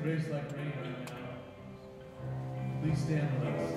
grace like rain right now. Please stand with us.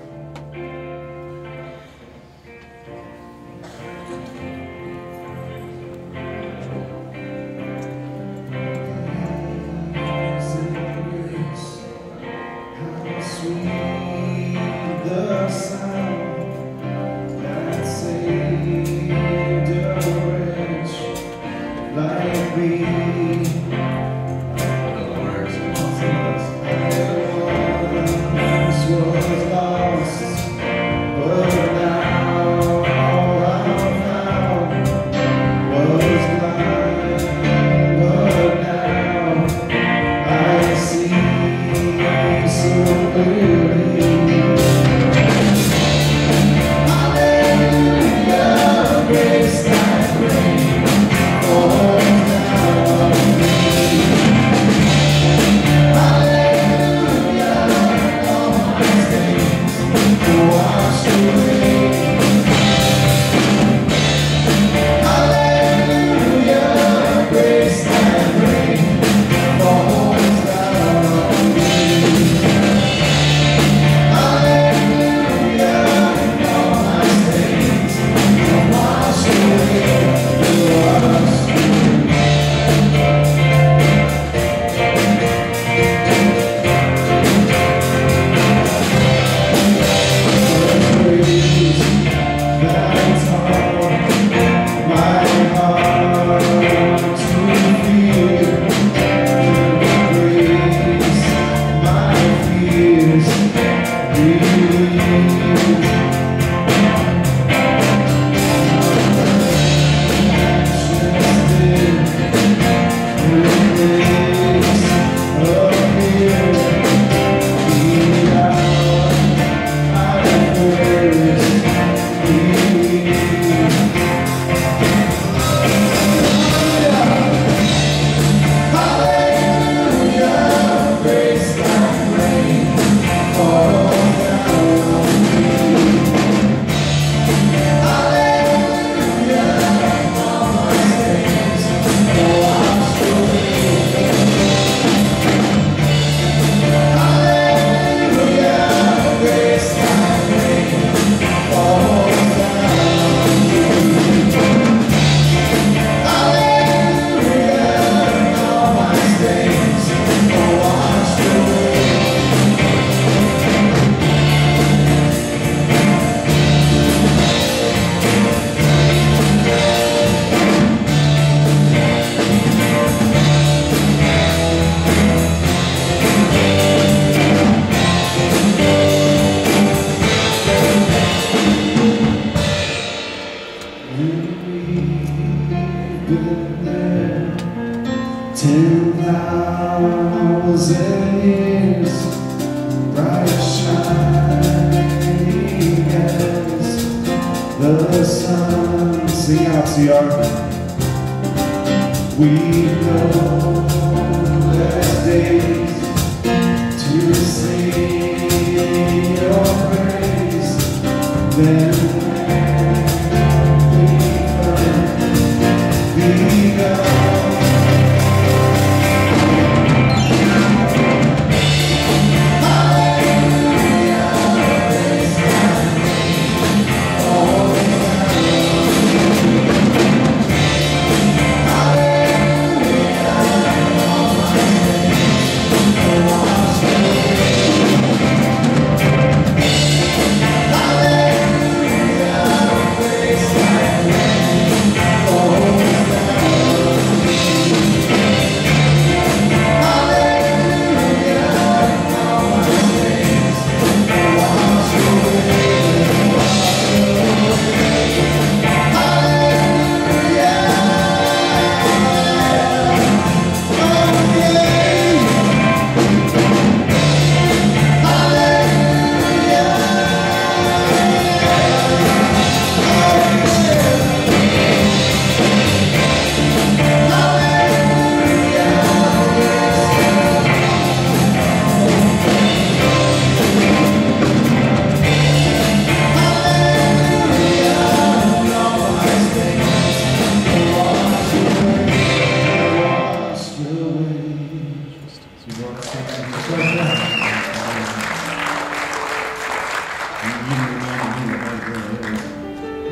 reminding me what that really is.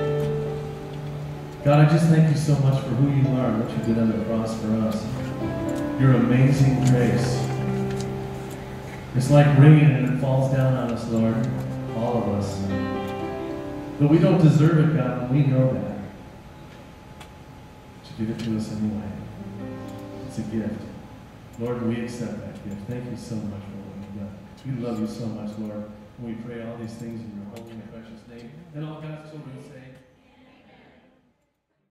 God, I just thank you so much for who you are and what you did on the cross for us. Your amazing grace. It's like rain and it falls down on us, Lord, all of us. But we don't deserve it, God, and we know that. But you give it to us anyway. It's a gift. Lord, we accept that gift. Thank you so much for what you've done. We love you so much, Lord. We pray all these things in your holy and precious name. And all God's children say,